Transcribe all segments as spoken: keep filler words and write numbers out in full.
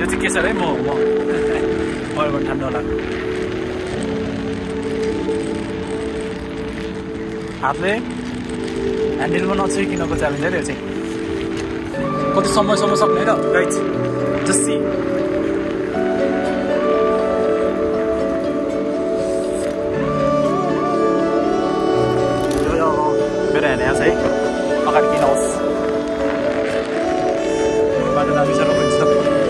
यो चाहिँ के छ अरे म म मलाई पनि ठान्नु होला हातले ह्यान्डलमा नछुइकिनको च्यालेन्ज है यो चाहिँ कति समयसम्म सक्ने र गाइज जस्ट सी मेरो ह्यान्ड यहाँ छ है अगाडि किन होस् बाटो दामी छ र पनि छ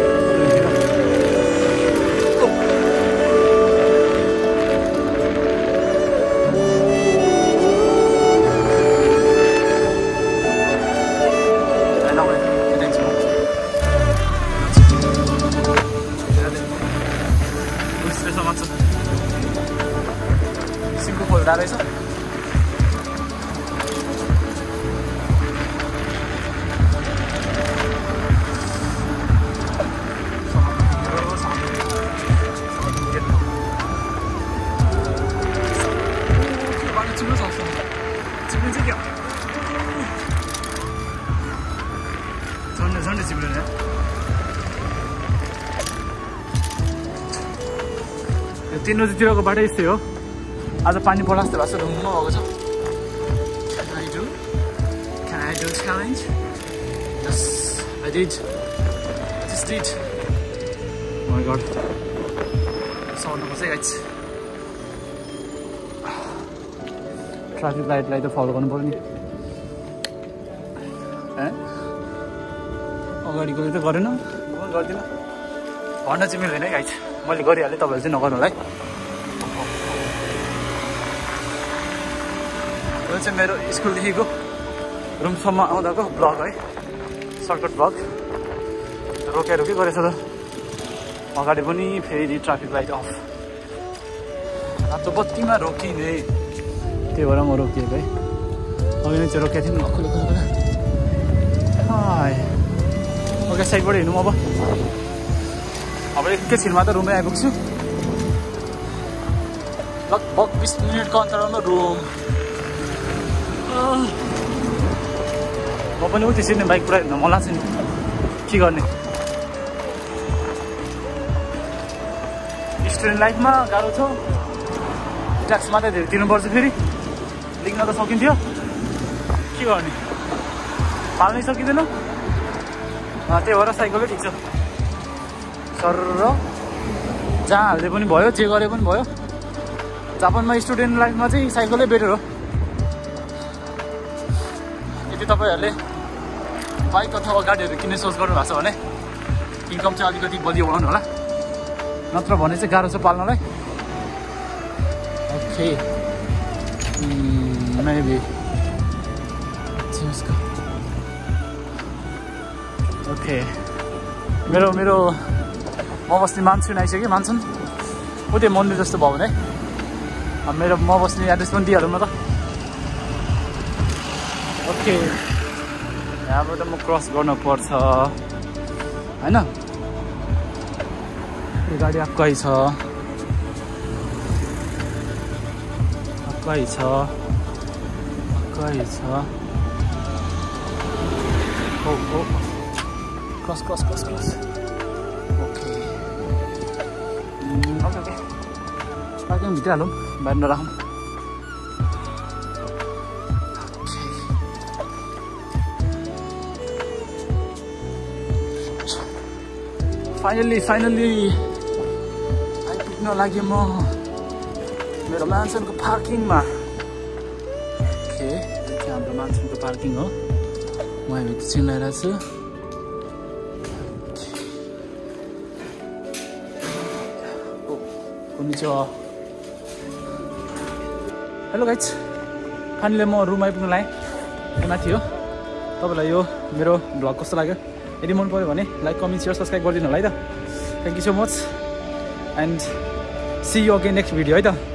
सिङ्गो खोल्दा रहेछ झन्डै झन्डै चिप्लेर यो तीन बजीतिरको बाटो यस्तै हो आज पानी पर्ला जस्तो भएको छ ढुङ्गमा भएको छ Can I do? Can I do challenge? Yes, I did. I just did. Oh my god. सर्नुपर्छ है गाइज ट्राफिक लाइटलाई त फलो गर्नु पर्यो नि अगाडिको त गरेन म गर्दिनँ भन्न चाहिँ मिल्दैन है गाइज मैले गरिहालेँ तपाईँहरू चाहिँ नगर्नु होला है यो चाहिँ मेरो स्कुलदेखिको रुमसम्म आउँदाको ब्लग है सर्टकट ब्लग रोके रोके गरेछ त अगाडि पनि फेरि ट्राफिक लाइट अफ रातो बत्तीमा रोकिने त्यही भएर म रोकिएको है अघि नै चाहिँ रोकेको थिएँ नखुलो खुलो ओके साइडबाट हिँडौँ अब अब एकैछिनमा त रुममै आइपुग्छु लगभग बिस मिनटको अन्तरालमा रुम म पनि उति सिर्ने बाइक पुरा हिँड्न मन लाग्छ नि के गर्ने स्टुडेन्ट लाइफमा गाह्रो छ ट्याक्स मात्रै धेरै तिर्नुपर्छ फेरि लेख्न त सकिन्थ्यो के गर्ने पाल्नै सकिँदैन त्यही भएर साइकलै ठिक छ सर र जहाँ हाल्दै पनि भयो जे गरे पनि भयो जापानमा स्टुडेन्ट लाइफमा चाहिँ साइकलै बेटर हो यदि तपाईँहरूले बाइक अथवा गाडीहरू किन्ने सोच गर्नु भएको छ भने इन्कम चाहिँ अलिकति बलियो बनाउनु होला नत्र भने चाहिँ गाह्रो छ पाल्नलाई ओके मेबी ओके मेरो मेरो म बस्ने मान्छे आइसक्यो मान्छन् उतै मन्दिर जस्तो भयो भने अब मेरो म बस्ने एड्रेस पनि दिइहालौँ न त ओके यहाँबाट म क्रस गर्नु पर्छ होइन यो गाडी आक्कै छ आक्कै छ आक्कै छ ओ ओ cross cross cross cross okay okay okay parking भित्र हालौँ बाहिर नराखौँ फाइनल्ली फाइनल्ली आइपुग्न लागि म मेरो मान्छेको पार्किङमा ओके हाम्रो मान्छेको पार्किङ हो म भित्र चिनाइरहेको छु हेलो गाइज फाइनली म रुम आइपुग्नु लाएँ यो माथि हो तपाईँलाई यो मेरो भ्लग कस्तो लाग्यो यदि मन पऱ्यो भने लाइक कमेन्ट सेयर सब्सक्राइब गरिदिनु होला है त thank you so much and see you again next video है त